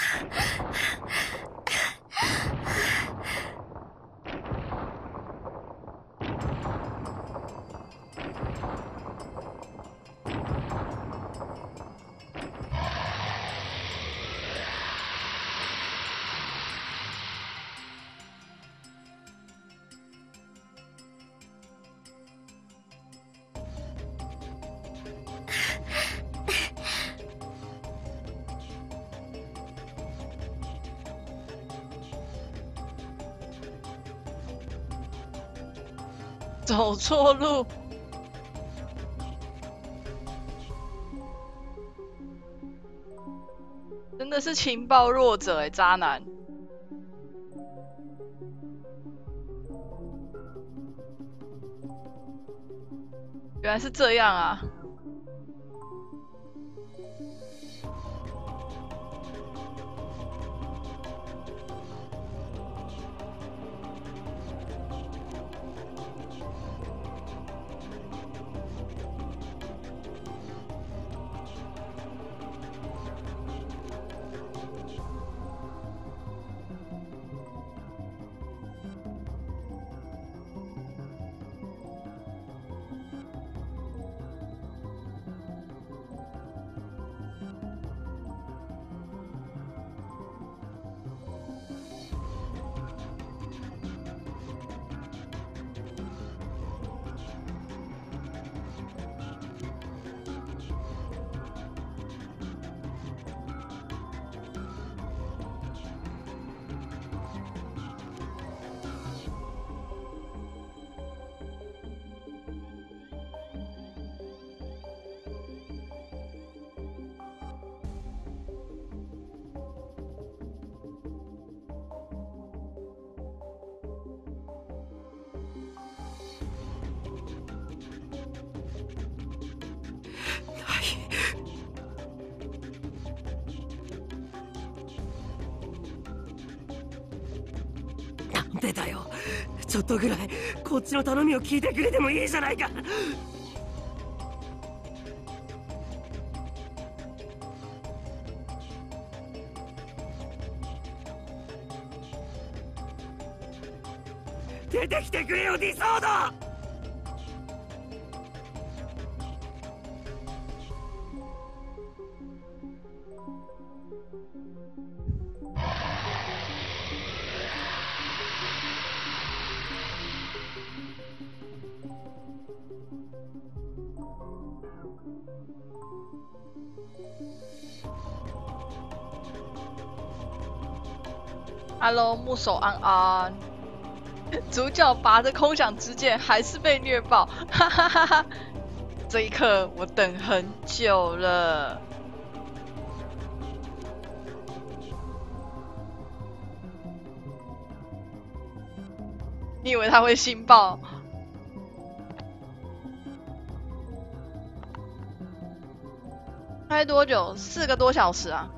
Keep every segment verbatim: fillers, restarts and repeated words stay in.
走错路，真的是情报弱者哎，渣男。原来是这样啊！ なんでだよ。ちょっとぐらいこっちの頼みを聞いてくれてもいいじゃないか。出てきてくれよ、ディソード。 Hello， 木手安安，主角拔着空想之剑，还是被虐爆，哈哈哈哈！这一刻我等很久了。你以为他会新爆？拍多久？四个多小时啊！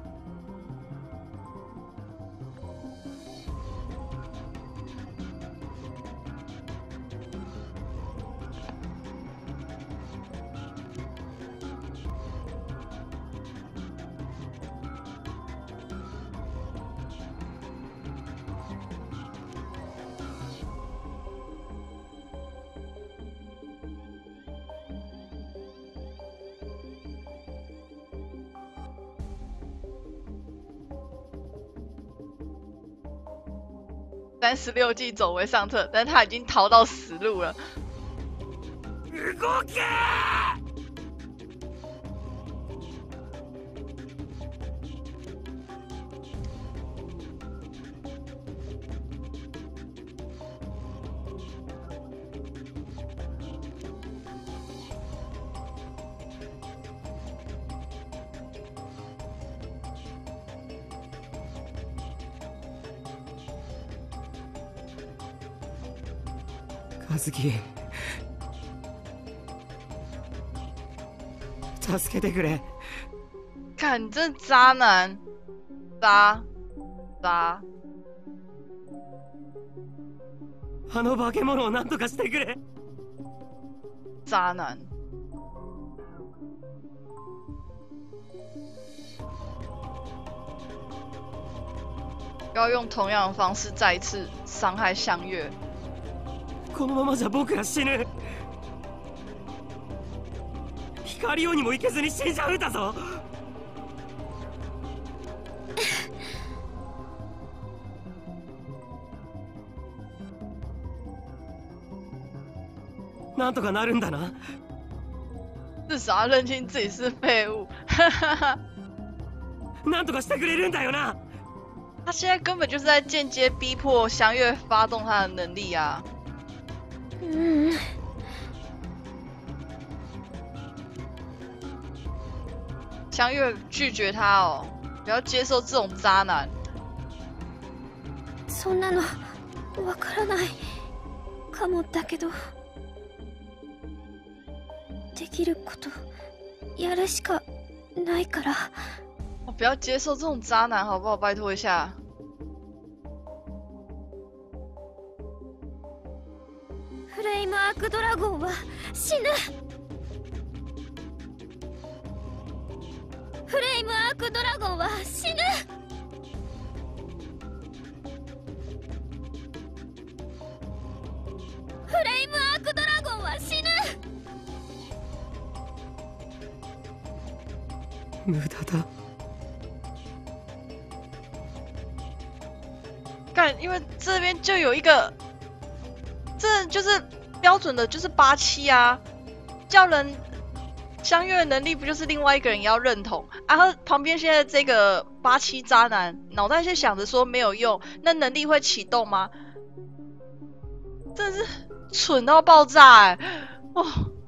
三十六计走为上策，但他已经逃到死路了。 動け！和樹、助けてくれ。 看你这渣男，渣渣。 あの化け物を何とかしてくれ。 渣男。 要用同样的方式再一次伤害香月。 このままじゃ僕ら死ぬ。光王にも行けずに死んじゃうんだぞ。なんとかなるんだな。 至少要认清自己是废物。 なんとかしてくれるんだよな。 他现在根本就是在间接逼迫香月发动他的能力啊。 うん。 香月拒绝他哦，不要接受这种渣男。 そんなのわからないかもだけど、できることやるしかないから。 我不要接受这种渣男，好不好？拜托一下。 フレイムアークドラゴンは死ぬ。フレイムアークドラゴンは死ぬ。フレイムアークドラゴンは死ぬ。 無駄だ。 干，因为这边就有一个，这就是标准的，就是八七啊，叫人香月的能力不就是另外一个人也要认同？然后旁边现在这个八七渣男脑袋先想着说没有用，那能力会启动吗？真的是蠢到爆炸哎、欸！哦，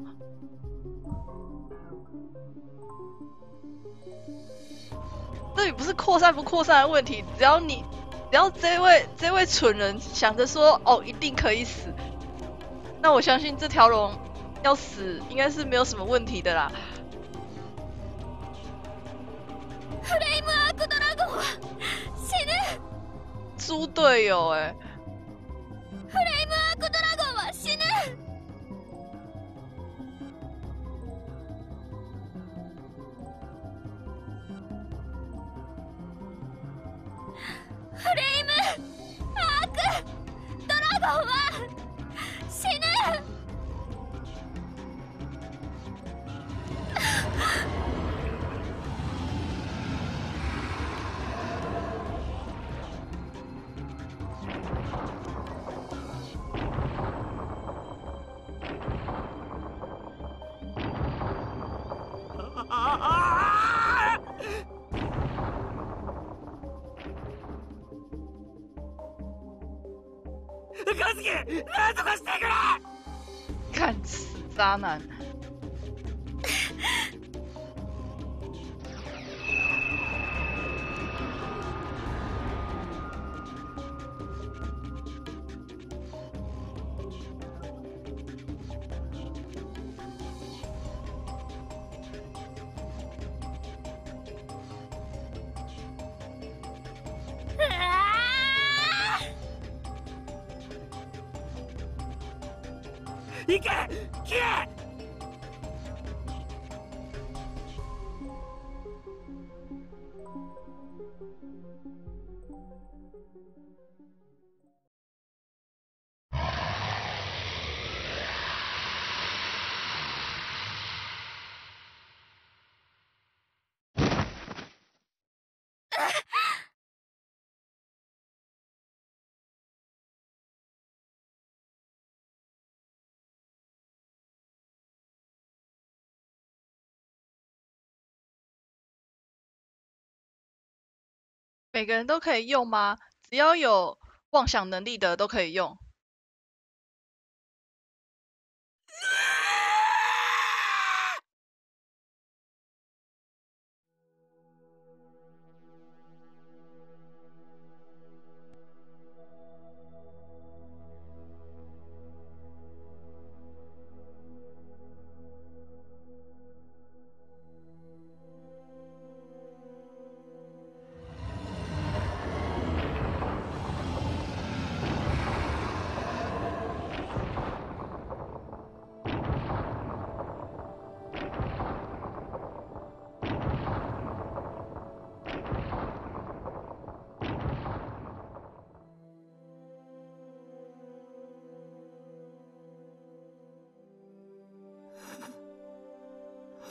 这里不是扩散不扩散的问题，只要你。只要这位这位蠢人想着说哦一定可以死，那我相信这条龙要死应该是没有什么问题的啦。 フレイムアークドラゴンは死ぬ。 猪队友哎、欸！ フレイムアークドラゴンは死ぬ。フレイムアークドラゴンは死ぬ。 カズキ、なんとかしてくれ！ 干死渣男！ 行け！切れ！ 每个人都可以用吗？只要有妄想能力的都可以用。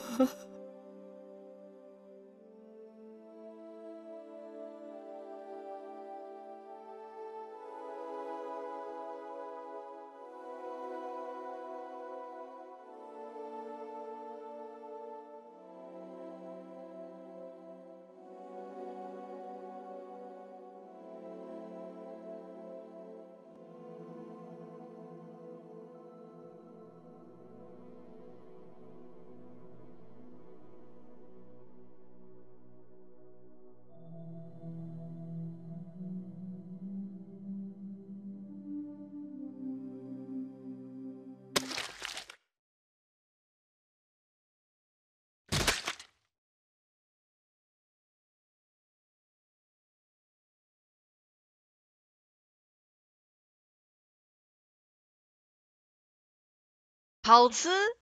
好吃